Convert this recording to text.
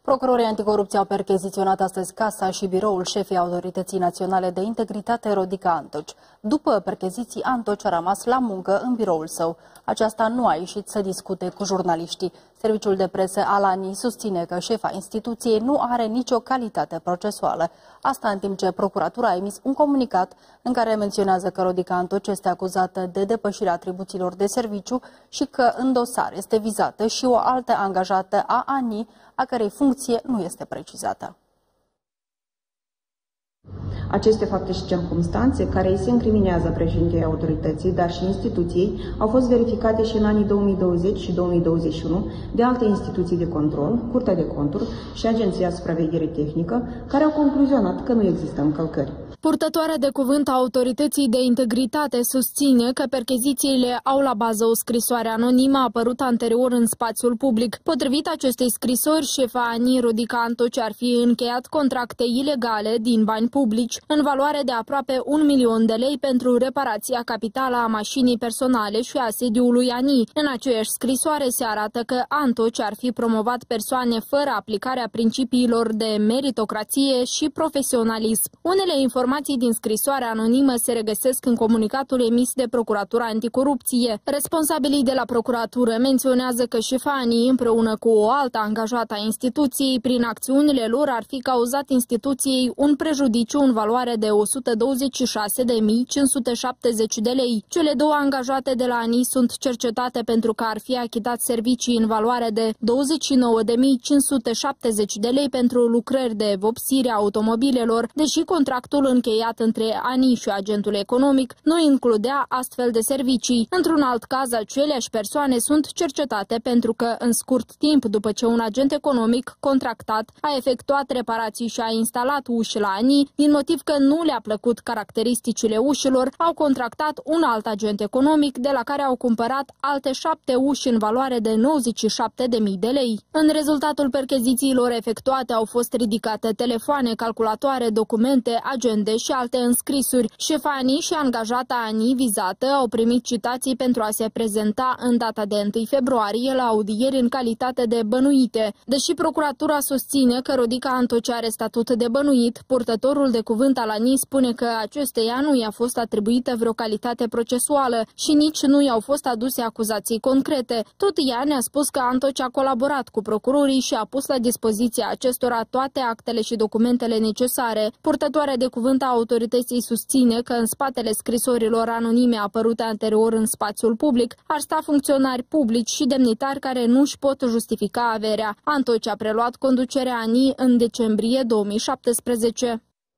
Procurorii anticorupție au percheziționat astăzi casa și biroul șefei Autorității Naționale de Integritate, Rodica Antoci. După percheziții, Antoci a rămas la muncă în biroul său. Aceasta nu a ieșit să discute cu jurnaliștii. Serviciul de presă al ANI susține că șefa instituției nu are nicio calitate procesuală. Asta în timp ce procuratura a emis un comunicat în care menționează că Rodica Antoci este acuzată de depășirea atribuțiilor de serviciu și că în dosar este vizată și o altă angajată a ANI, a cărei funcție nu este precizată. Aceste fapte și circumstanțe care îi se incriminează președintei autorității, dar și instituției, au fost verificate și în anii 2020 și 2021 de alte instituții de control, Curtea de Conturi și Agenția Supraveghere Tehnică, care au concluzionat că nu există încălcări. Purtătoarea de cuvânt a Autorității de Integritate susține că perchezițiile au la bază o scrisoare anonimă apărută anterior în spațiul public. Potrivit acestei scrisori, șefa ANI, Rodica Antoci, ar fi încheiat contracte ilegale din bani publici în valoare de aproape 1 milion de lei pentru reparația capitală a mașinii personale și a sediului ANI. În aceeași scrisoare se arată că Antoci ar fi promovat persoane fără aplicarea principiilor de meritocrație și profesionalism. Unele informații din scrisoarea anonimă se regăsesc în comunicatul emis de Procuratura Anticorupție. Responsabilii de la procuratură menționează că șefa ANI, împreună cu o altă angajată a instituției, prin acțiunile lor ar fi cauzat instituției un prejudiciu în valoare de 126.570 de lei. Cele două angajate de la ANI sunt cercetate pentru că ar fi achitat servicii în valoare de 29.570 de lei pentru lucrări de vopsire a automobilelor, deși contractul încheiat între ANI și agentul economic nu includea astfel de servicii. Într-un alt caz, aceleași persoane sunt cercetate pentru că, în scurt timp după ce un agent economic contractat a efectuat reparații și a instalat uși la ANI, din motiv că nu le-a plăcut caracteristicile ușilor, au contractat un alt agent economic de la care au cumpărat alte 7 uși în valoare de 97.000 de lei. În rezultatul perchezițiilor efectuate au fost ridicate telefoane, calculatoare, documente, agende și alte înscrisuri. Șefa ANI și angajata ANI vizată au primit citații pentru a se prezenta în data de 1 februarie la audieri în calitate de bănuite. Deși procuratura susține că Rodica Antoci are statut de bănuit, purtătorul de cuvânt al ANI spune că acesteia nu i-a fost atribuită vreo calitate procesuală și nici nu i-au fost aduse acuzații concrete. Tot ea ne-a spus că Antoci a colaborat cu procurorii și a pus la dispoziția acestora toate actele și documentele necesare. Purtătoarea de cuvânt a autorității susține că în spatele scrisorilor anonime apărute anterior în spațiul public ar sta funcționari publici și demnitari care nu își pot justifica averea. Antoci a preluat conducerea ANI în decembrie 2017.